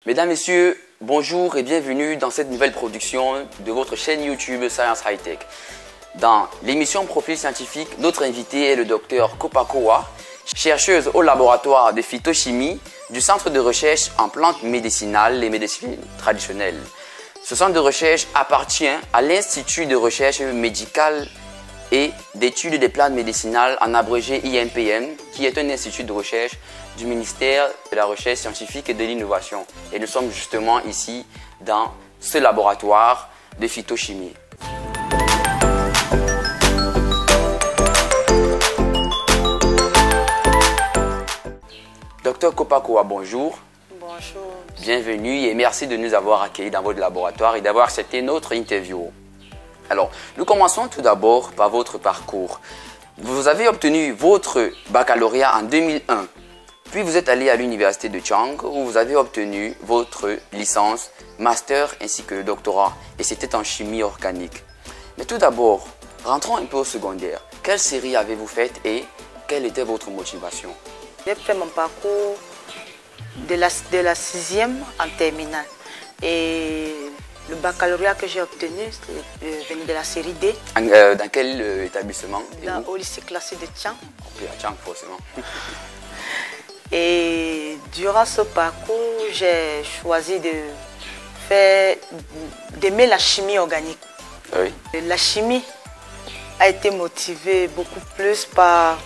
Mesdames, Messieurs, bonjour et bienvenue dans cette nouvelle production de votre chaîne YouTube Science High Tech. Dans l'émission Profil scientifique, notre invité est le docteur Kopakowa, chercheuse au laboratoire de phytochimie du Centre de recherche en plantes médicinales et médecines traditionnelles. Ce centre de recherche appartient à l'Institut de recherche médicale et d'études des plantes médicinales, en abrégé INPM, qui est un institut de recherche du ministère de la Recherche scientifique et de l'innovation. Et nous sommes justement ici dans ce laboratoire de phytochimie. Docteur Kopakowa, bonjour. Bonjour. Bienvenue et merci de nous avoir accueillis dans votre laboratoire et d'avoir accepté notre interview. Alors, nous commençons tout d'abord par votre parcours. Vous avez obtenu votre baccalauréat en 2001, puis vous êtes allé à l'université de Chang où vous avez obtenu votre licence, master ainsi que le doctorat, et c'était en chimie organique. Mais tout d'abord, rentrons un peu au secondaire. Quelle série avez-vous faite et quelle était votre motivation? J'ai fait mon parcours de la 6e en terminale. Et le baccalauréat que j'ai obtenu venait de la série D. Dans quel établissement? Au lycée classé de Chang. Oui, à Chang, forcément. Et durant ce parcours, j'ai choisi d'aimer la chimie organique. Oui. La chimie a été motivée beaucoup plus par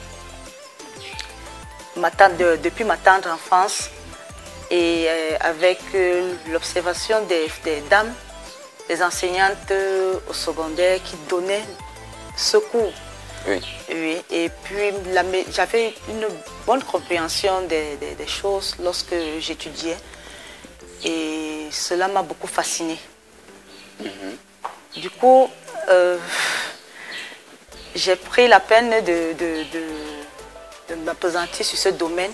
depuis ma tendre enfance et avec l'observation des dames, des enseignantes au secondaire qui donnaient ce cours. Oui. Oui, et puis j'avais une bonne compréhension des choses lorsque j'étudiais et cela m'a beaucoup fascinée. Du coup, j'ai pris la peine de m'appesantir sur ce domaine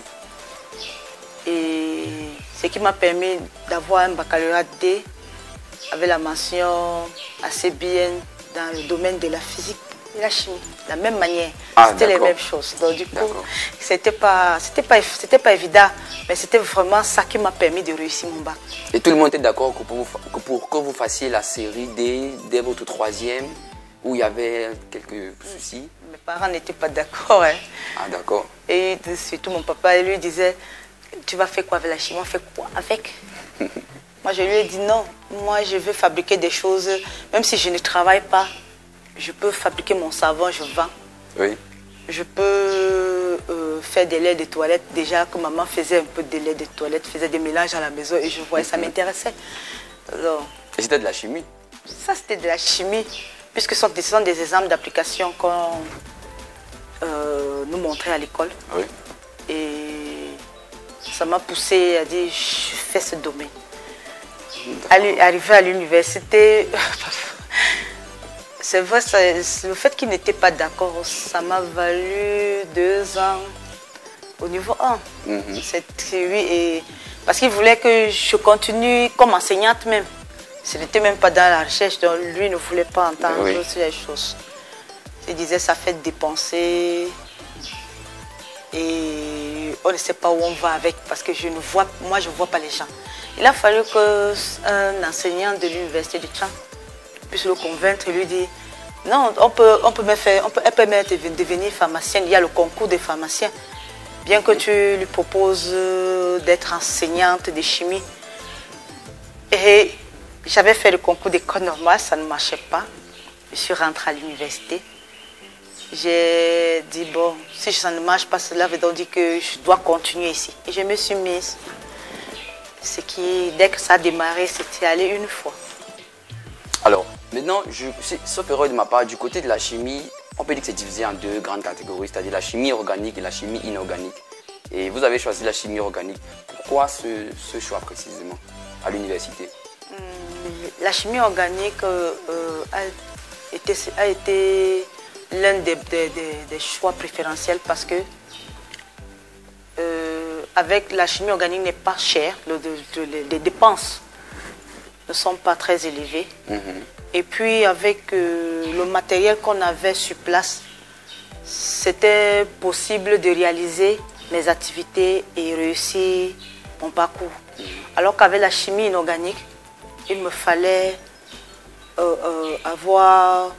et ce qui m'a permis d'avoir un baccalauréat D avec la mention assez bien dans le domaine de la physique et la chimie, de la même manière. C'était les mêmes choses. Donc du coup, c'était pas évident, mais c'était vraiment ça qui m'a permis de réussir mon bac. Et tout le monde était d'accord pour que vous fassiez la série D dès votre 3e, où il y avait quelques soucis? Mes parents n'étaient pas d'accord. Hein. Ah, d'accord. Et surtout mon papa, il lui disait, tu vas faire quoi avec la chimie? On fait quoi avec? Moi, je lui ai dit non. Moi, je veux fabriquer des choses, même si je ne travaille pas. Je peux fabriquer mon savon, je vends. Oui. Je peux faire des laits de toilette. Déjà que maman faisait un peu de lait de toilette, faisait des mélanges à la maison et je voyais, ça m'intéressait. Et c'était de la chimie? Ça, c'était de la chimie, puisque ce sont des exemples d'application qu'on nous montrait à l'école. Oui. Et ça m'a poussé à dire, je fais ce domaine. Arrivé à l'université, c'est vrai, le fait qu'il n'était pas d'accord, ça m'a valu 2 ans au niveau 1. Oui, parce qu'il voulait que je continue comme enseignante même. Ce n'était même pas dans la recherche, donc lui ne voulait pas entendre ces choses. Il disait ça fait dépenser et on ne sait pas où on va avec parce que moi je ne vois pas les gens. Il a fallu qu'un enseignant de l'université de Chang puisse le convaincre et lui dire non, elle peut même devenir pharmacienne, il y a le concours des pharmaciens. Bien que tu lui proposes d'être enseignante de chimie. Et j'avais fait le concours d'école normale, ça ne marchait pas. Je suis rentrée à l'université. J'ai dit, bon, si ça ne marche pas, cela veut donc dire que je dois continuer ici. Et je me suis mise. Dès que ça a démarré, c'était aller une fois. Alors, maintenant, sauf erreur de ma part, du côté de la chimie, on peut dire que c'est divisé en 2 grandes catégories, c'est-à-dire la chimie organique et la chimie inorganique. Et vous avez choisi la chimie organique. Pourquoi ce choix précisément à l'université? La chimie organique a été l'un des choix préférentiels parce que avec la chimie organique n'est pas cher, les dépenses ne sont pas très élevées. Et puis avec le matériel qu'on avait sur place, c'était possible de réaliser mes activités et réussir mon parcours. Alors qu'avec la chimie inorganique, il me fallait avoir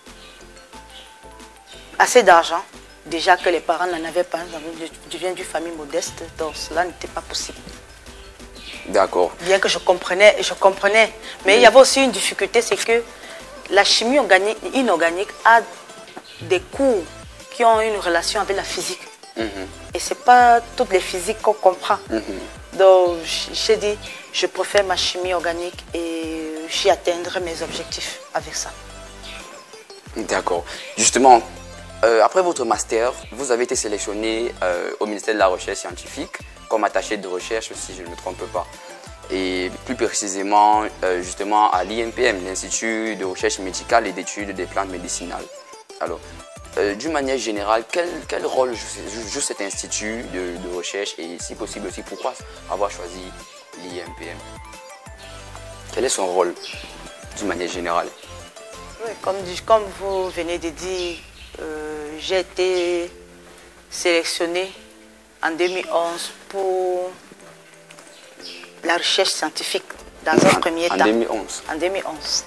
assez d'argent. Déjà que les parents n'en avaient pas. Je viens d'une famille modeste, donc cela n'était pas possible. D'accord. Bien que je comprenais. Mais il y avait aussi une difficulté, c'est que la chimie inorganique a des cours qui ont une relation avec la physique. Et ce n'est pas toutes les physiques qu'on comprend. Donc j'ai dit, je préfère ma chimie organique et j'y atteindrai mes objectifs avec ça. D'accord. Justement, après votre master, vous avez été sélectionné au ministère de la Recherche scientifique comme attaché de recherche, si je ne me trompe pas. Et plus précisément, justement, à l'INPM, l'Institut de recherche médicale et d'études des plantes médicinales. Alors, d'une manière générale, quel rôle joue cet institut de recherche et si possible aussi, pourquoi avoir choisi l'INPM? Quel est son rôle d'une manière générale? Oui, comme vous venez de dire, j'ai été sélectionnée en 2011 pour la recherche scientifique dans un premier temps. En 2011. En 2011.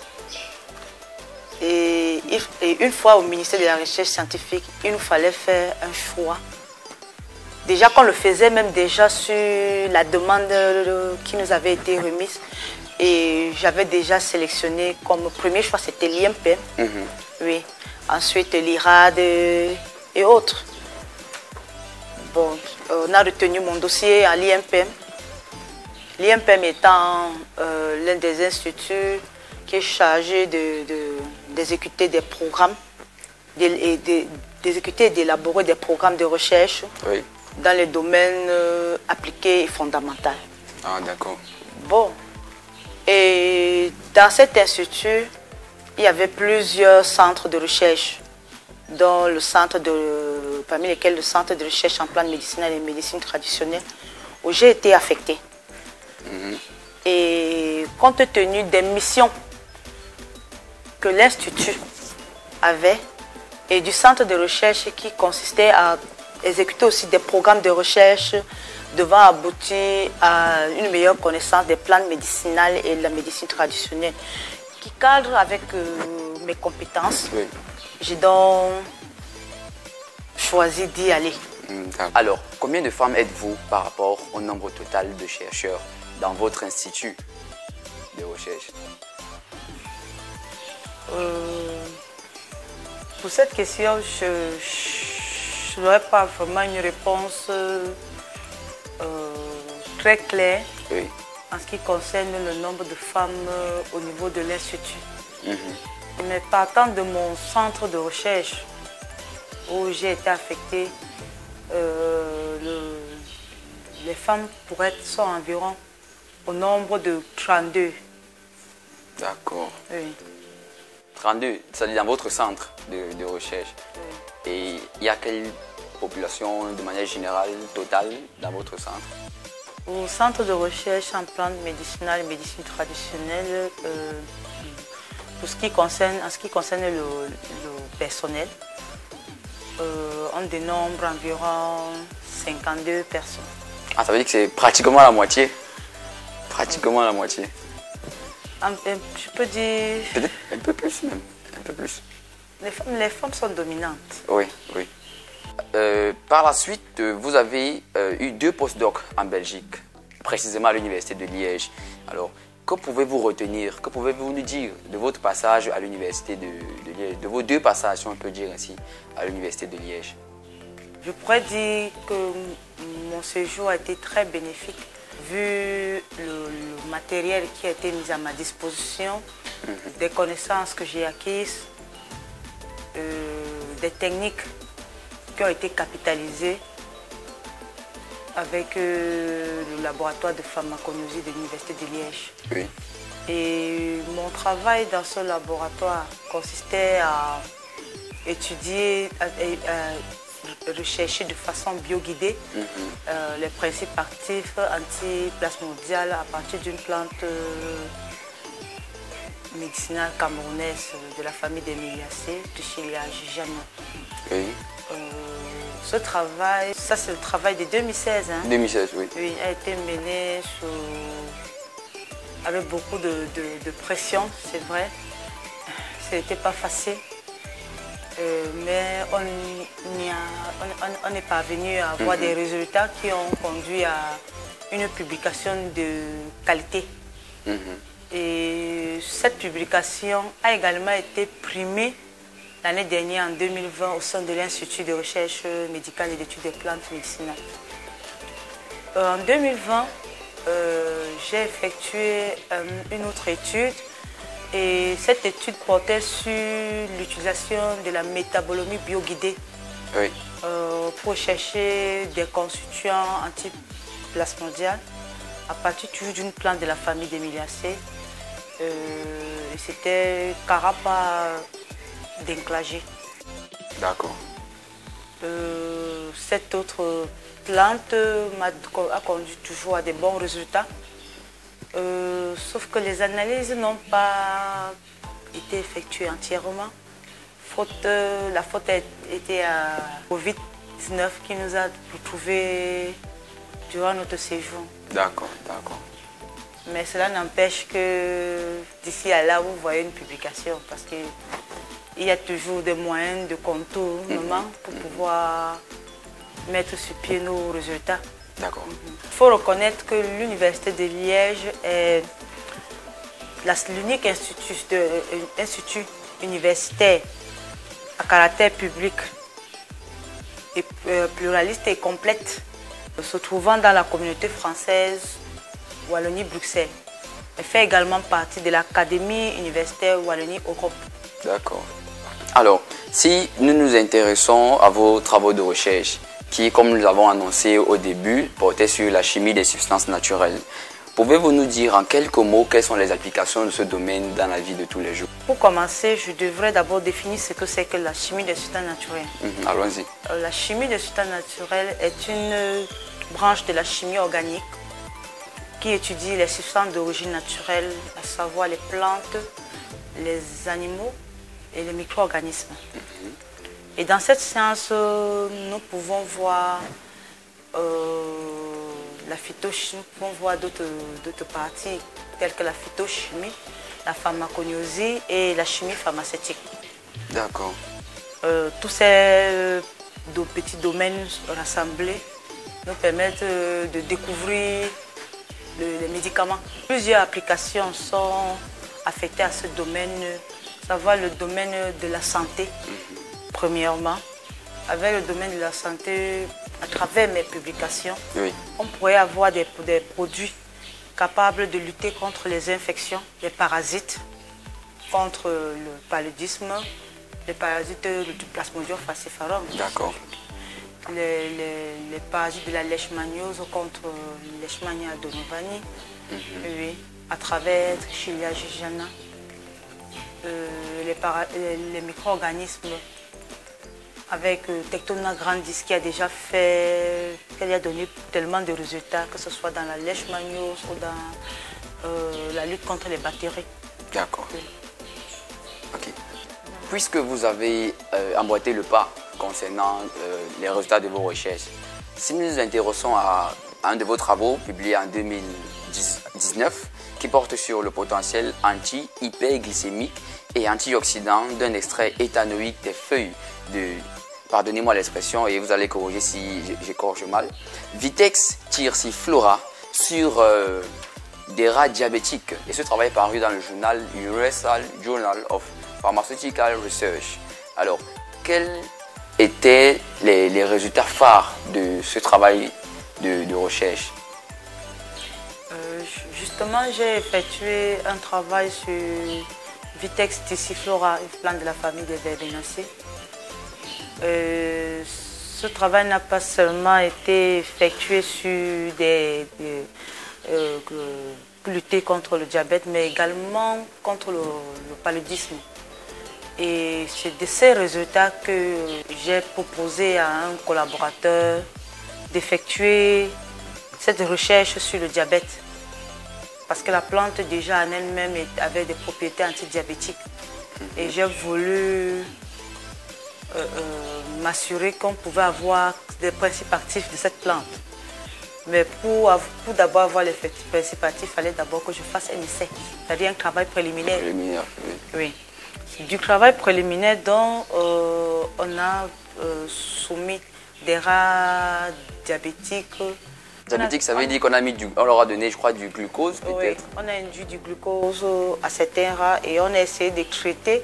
Et une fois au ministère de la Recherche scientifique, il nous fallait faire un choix. Déjà qu'on le faisait même déjà sur la demande qui nous avait été remise. Et j'avais déjà sélectionné comme premier choix, c'était l'INPM. Oui. Ensuite l'IRAD et autres. Bon, on a retenu mon dossier à l'INPM. L'INPM étant l'un des instituts qui est chargé d'exécuter des programmes, d'exécuter et d'élaborer des programmes de recherche dans les domaines appliqués et fondamentaux. Ah, d'accord. Bon, et dans cet institut, il y avait plusieurs centres de recherche, dont parmi lesquels le centre de recherche en plantes médicinales et médecine traditionnelle, où j'ai été affectée. Et compte tenu des missions que l'Institut avait et du centre de recherche qui consistait à exécuter aussi des programmes de recherche devant aboutir à une meilleure connaissance des plantes médicinales et de la médecine traditionnelle qui cadre avec mes compétences. J'ai donc choisi d'y aller. Alors, combien de femmes êtes-vous par rapport au nombre total de chercheurs dans votre institut de recherche? Pour cette question, je n'aurais pas vraiment une réponse très claire en ce qui concerne le nombre de femmes au niveau de l'Institut. Mais partant de mon centre de recherche où j'ai été affectée, les femmes sont environ au nombre de 32. D'accord. Oui. 32, c'est dans votre centre de recherche. Et il y a quelle population de manière générale, totale, dans votre centre? Au centre de recherche en plantes médicinales et médecine traditionnelle, en ce qui concerne le personnel, on dénombre environ 52 personnes. Ah, ça veut dire que c'est pratiquement la moitié? Pratiquement la moitié. Je peux dire... Peut-être un peu plus même, un peu plus. Les femmes sont dominantes. Oui, oui. Par la suite, vous avez eu 2 postdocs en Belgique, précisément à l'université de Liège. Alors, que pouvez-vous retenir, que pouvez-vous nous dire de votre passage à l'université de Liège, de vos 2 passages, si on peut dire ainsi, à l'université de Liège? Je pourrais dire que mon séjour a été très bénéfique, vu le matériel qui a été mis à ma disposition, des connaissances que j'ai acquises, des techniques qui ont été capitalisées avec le laboratoire de pharmacologie de l'Université de Liège. Oui. Et mon travail dans ce laboratoire consistait à étudier, à rechercher de façon bioguidée les principes actifs antiplasmodiales à partir d'une plante médicinale camerounaise de la famille des Meliacées, Trichilia gigano. Oui. Ce travail, ça c'est le travail de 2016. 2016, oui. Oui, a été mené avec beaucoup de pression, c'est vrai. Ce n'était pas facile, mais on est parvenu à avoir des résultats qui ont conduit à une publication de qualité. Et cette publication a également été primée l'année dernière, en 2020, au sein de l'Institut de recherche médicale et d'études des plantes médicinales. En 2020, j'ai effectué une autre étude et cette étude portait sur l'utilisation de la métabolomie bioguidée pour chercher des constituants antiplasmodiales à partir d'une plante de la famille des Myrtaceae. C'était Carapa d'Enclagé. D'accord. Cette autre plante a conduit toujours à des bons résultats. Sauf que les analyses n'ont pas été effectuées entièrement. La faute était à Covid-19 qui nous a retrouvés durant notre séjour. D'accord, d'accord. Mais cela n'empêche que d'ici à là, vous voyez une publication parce qu'il y a toujours des moyens de contournement pour pouvoir mettre sur pied nos résultats. D'accord. Il faut reconnaître que l'Université de Liège est l'unique institut universitaire à caractère public et pluraliste et complète, se trouvant dans la communauté française Wallonie-Bruxelles. Elle fait également partie de l'Académie universitaire Wallonie-Europe. D'accord. Alors, si nous nous intéressons à vos travaux de recherche, qui, comme nous l'avons annoncé au début, portaient sur la chimie des substances naturelles, pouvez-vous nous dire en quelques mots quelles sont les applications de ce domaine dans la vie de tous les jours? Pour commencer, je devrais d'abord définir ce que c'est que la chimie des substances naturelles. Allons-y. La chimie des substances naturelles est une branche de la chimie organique qui étudie les substances d'origine naturelle, à savoir les plantes, les animaux et les micro-organismes. Et dans cette science, nous pouvons voir la phytochimie, nous pouvons voir d'autres parties telles que la phytochimie, la pharmacognosie et la chimie pharmaceutique. D'accord. Tous ces petits domaines rassemblés nous permettent de découvrir les médicaments. Plusieurs applications sont affectées à ce domaine, savoir le domaine de la santé, premièrement. Avec le domaine de la santé, à travers mes publications, on pourrait avoir des produits capables de lutter contre les infections, les parasites, contre le paludisme, les parasites du Plasmodium falciparum. D'accord. Les parasites de la leishmaniose contre Leishmania donovani, à travers Trichilia gigana, les micro-organismes avec Tectona grandis qui a déjà donné tellement de résultats, que ce soit dans la leishmaniose ou dans la lutte contre les bactéries. D'accord. Ok. Puisque vous avez emboîté le pas concernant les résultats de vos recherches, si nous nous intéressons à un de vos travaux publié en 2019 qui porte sur le potentiel anti-hyperglycémique et antioxydant d'un extrait éthanoïque des feuilles de, pardonnez-moi l'expression et vous allez corriger si j'écorche mal, Vitex tierciflora sur des rats diabétiques. Et ce travail est paru dans le journal Universal Journal of Pharmaceutical Research. Alors, quels étaient les résultats phares de ce travail de recherche? Justement, j'ai effectué un travail sur Vitex tierciflora, une plante de la famille des Verbenacées. Ce travail n'a pas seulement été effectué sur lutter contre le diabète, mais également contre le paludisme. Et c'est de ces résultats que j'ai proposé à un collaborateur d'effectuer cette recherche sur le diabète. Parce que la plante déjà en elle-même avait des propriétés antidiabétiques. Et j'ai voulu m'assurer qu'on pouvait avoir des principes actifs de cette plante. Mais pour d'abord avoir l'effet participatif, il fallait d'abord que je fasse un essai, c'est-à-dire un travail préliminaire. Préliminaire, oui. Oui. Du travail préliminaire dont on a soumis des rats diabétiques. Diabétique, ça veut dire qu'on on leur a donné, je crois, du glucose peut-être. Oui, on a induit du glucose à certains rats et on a essayé de traiter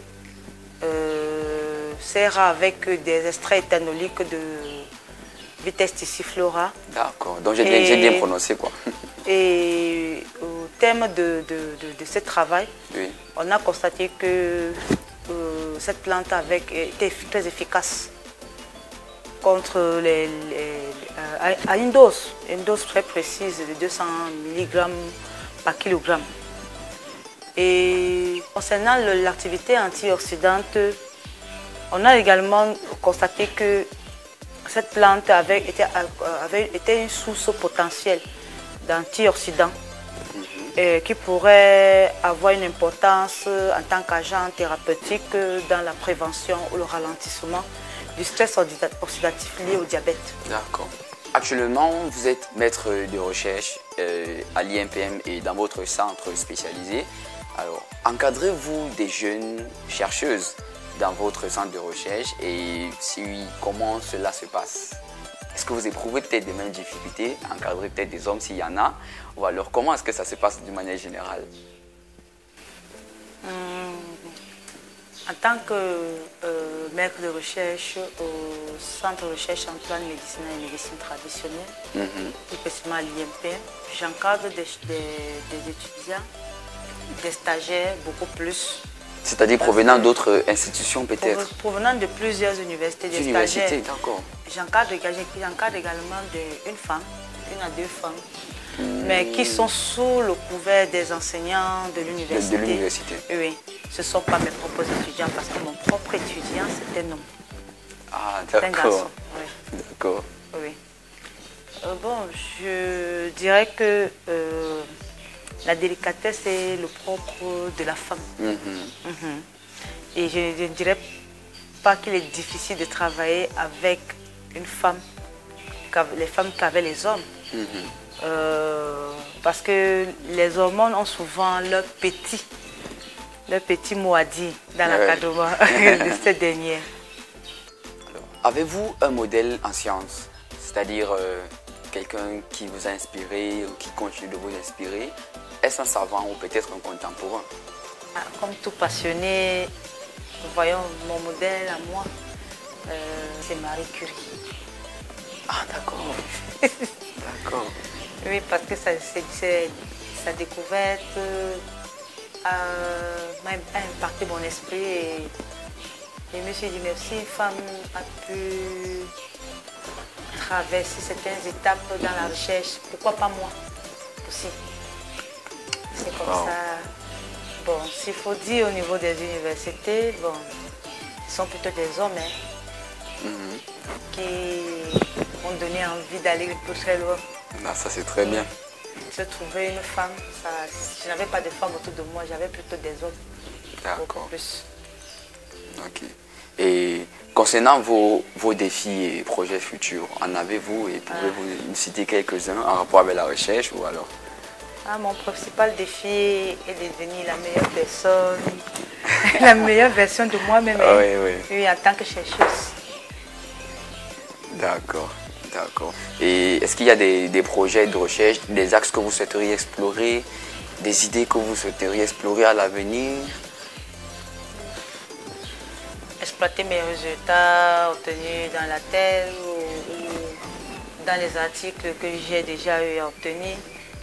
ces rats avec des extraits éthanoliques de Vitesticiflora. D'accord, donc j'ai bien prononcé quoi. Et au terme de ce travail, oui. On a constaté que cette plante était très efficace contre à une dose très précise de 200 mg par kilogramme. Et concernant l'activité antioxydante, on a également constaté que cette plante était une source potentielle d'antioxydants qui pourrait avoir une importance en tant qu'agent thérapeutique dans la prévention ou le ralentissement du stress oxydatif lié au diabète. D'accord. Actuellement, vous êtes maître de recherche à l'INPM et dans votre centre spécialisé. Alors, encadrez-vous des jeunes chercheuses dans votre centre de recherche et si oui, comment cela se passe? Est-ce que vous éprouvez peut-être des mêmes difficultés, encadrer peut-être des hommes s'il y en a, ou alors comment est-ce que ça se passe de manière générale? En tant que maître de recherche au centre de recherche en plan médicinal et médecine traditionnelle, plus précisément à l'INPM, j'encadre des étudiants, des stagiaires beaucoup plus. C'est-à-dire provenant d'autres institutions peut-être? Provenant de plusieurs universités, des stagiaires. D'accord. J'encadre également une femme, une à deux femmes, mais qui sont sous le couvert des enseignants de l'université. De l'université. Oui, ce ne sont pas mes propres étudiants parce que mon propre étudiant, c'est un homme. Ah, d'accord. C'est un garçon. Oui. D'accord. Oui. Bon, je dirais que la délicatesse est le propre de la femme. Et je ne dirais pas qu'il est difficile de travailler avec une femme, les femmes qu'avaient les hommes. Parce que les hormones ont souvent leur petit mot à dire dans l'encadrement de cette dernière. Avez-vous un modèle en sciences, c'est-à-dire quelqu'un qui vous a inspiré ou qui continue de vous inspirer? Est-ce un savant ou peut-être un contemporain? Comme tout passionné, voyons mon modèle à moi, c'est Marie Curie. Ah d'accord. D'accord. Oui, parce que sa découverte m'a impacté mon esprit et je me suis dit, mais si une femme a pu traverser certaines étapes dans la recherche, pourquoi pas moi aussi? C'est comme ça. Bon, s'il faut dire au niveau des universités, bon, ils sont plutôt des hommes qui ont donné envie d'aller un peu très loin. Ah, ça c'est très bien. Je trouvais une femme, je n'avais pas de femmes autour de moi, j'avais plutôt des hommes. D'accord. Plus. Ok. Et concernant vos défis et projets futurs, en avez-vous et pouvez-vous nous citer quelques-uns en rapport avec la recherche ou alors? Mon principal défi est de devenir la meilleure personne, la meilleure version de moi-même oui, en tant que chercheuse. D'accord, d'accord. Et est-ce qu'il y a des projets de recherche, des axes que vous souhaiteriez explorer, des idées que vous souhaiteriez explorer à l'avenir? Exploiter mes résultats obtenus dans la thèse ou dans les articles que j'ai déjà eu à obtenir.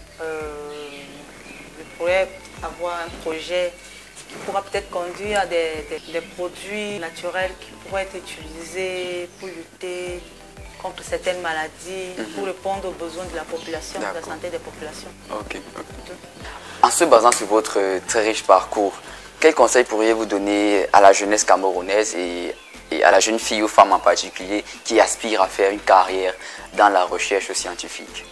Je pourrais avoir un projet qui pourra peut-être conduire à des produits naturels qui pourraient être utilisés pour lutter contre certaines maladies, pour répondre aux besoins de la population, de la santé des populations. Ok. En se basant sur votre très riche parcours, quels conseils pourriez-vous donner à la jeunesse camerounaise et à la jeune fille ou femme en particulier qui aspire à faire une carrière dans la recherche scientifique?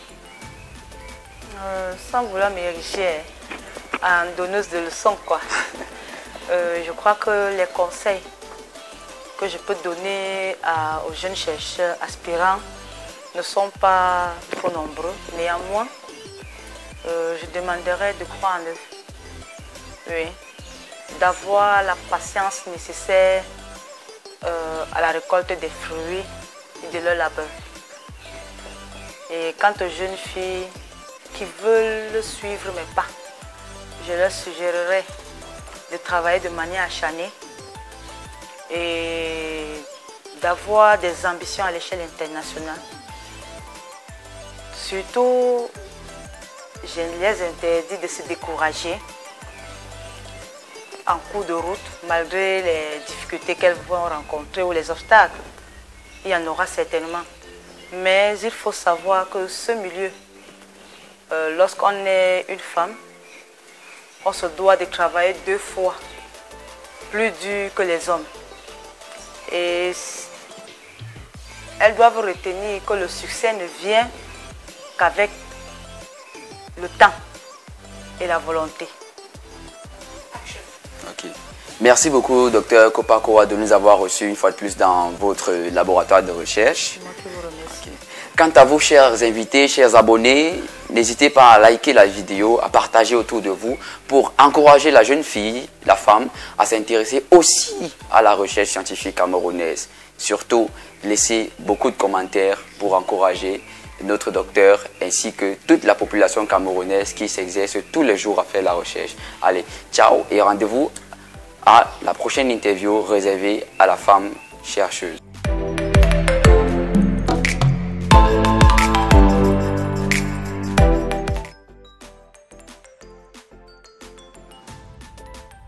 Sans vouloir m'ériger en donneuse de leçons, je crois que les conseils que je peux donner aux jeunes chercheurs aspirants, ne sont pas trop nombreux. Néanmoins, je demanderais de croire en eux. Oui. D'avoir la patience nécessaire à la récolte des fruits et de leur labeur. Et quant aux jeunes filles qui veulent suivre mes pas, je leur suggérerais de travailler de manière acharnée et d'avoir des ambitions à l'échelle internationale. Surtout, je les interdis de se décourager en cours de route, malgré les difficultés qu'elles vont rencontrer ou les obstacles. Il y en aura certainement. Mais il faut savoir que ce milieu, lorsqu'on est une femme, on se doit de travailler 2 fois plus dur que les hommes. Et elles doivent retenir que le succès ne vient qu'avec le temps et la volonté. Ok. Merci beaucoup, Dr Kopakoa, de nous avoir reçus une fois de plus dans votre laboratoire de recherche. C'est moi qui vous remercie. Okay. Quant à vous, chers invités, chers abonnés, n'hésitez pas à liker la vidéo, à partager autour de vous pour encourager la jeune fille, la femme, à s'intéresser aussi à la recherche scientifique camerounaise. Surtout, laissez beaucoup de commentaires pour encourager notre docteur ainsi que toute la population camerounaise qui s'exerce tous les jours à faire la recherche. Allez, ciao et rendez-vous à la prochaine interview réservée à la femme chercheuse.